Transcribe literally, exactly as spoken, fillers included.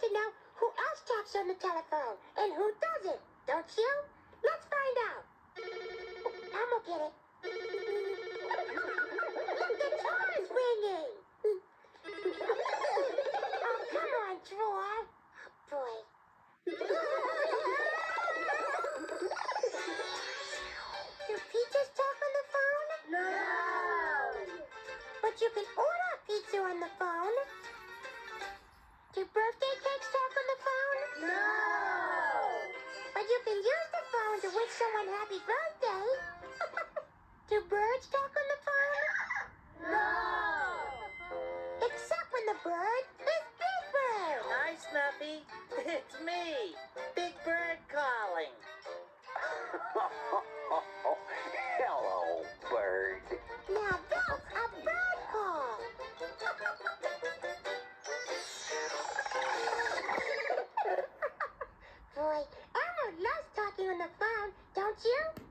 to know who else talks on the telephone and who doesn't, don't you? Let's find out. Elmo, get it. Look, the door's ringing. Oh, come on, drawer. Oh, boy. Do pizzas talk on the phone? No! But you can order pizza on the phone. Do birthday cakes talk on the phone? No! But you can use the phone to wish someone happy birthday. Do birds talk on the phone? No! Except when the bird is Big Bird. Hi, Snuffy. It's me, Big Bird calling. Hello, bird. Now that's a bird call. Boy, Elmo loves talking on the phone, don't you?